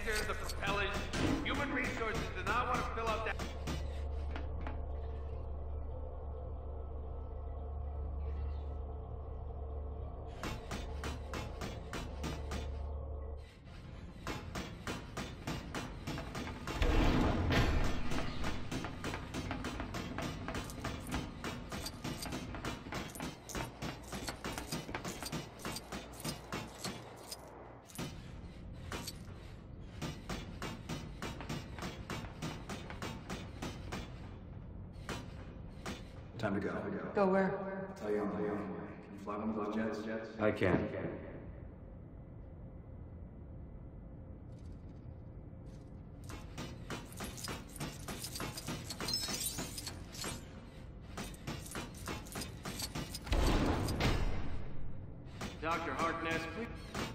connector, the propellers. Human resources do not want to fill out that. Time to go. Go where? Tell you on my own. Can you fly one of those jets? I can. Dr. Harkness, please.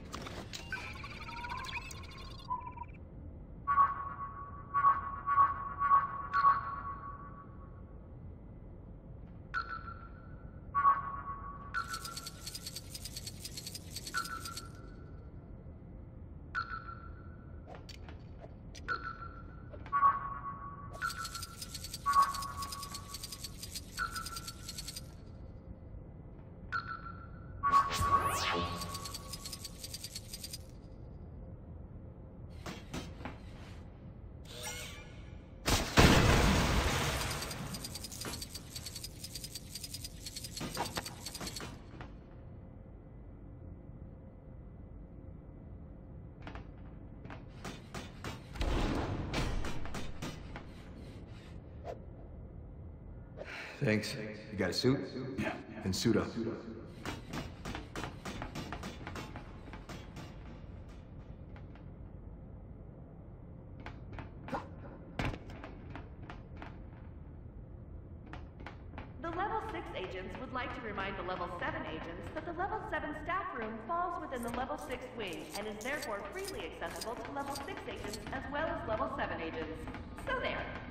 Thanks. You got a suit? Yeah. Then suit up. The Level 6 agents would like to remind the Level 7 agents that the Level 7 staff room falls within the Level 6 wing and is therefore freely accessible to Level 6 agents as well as Level 7 agents. So there.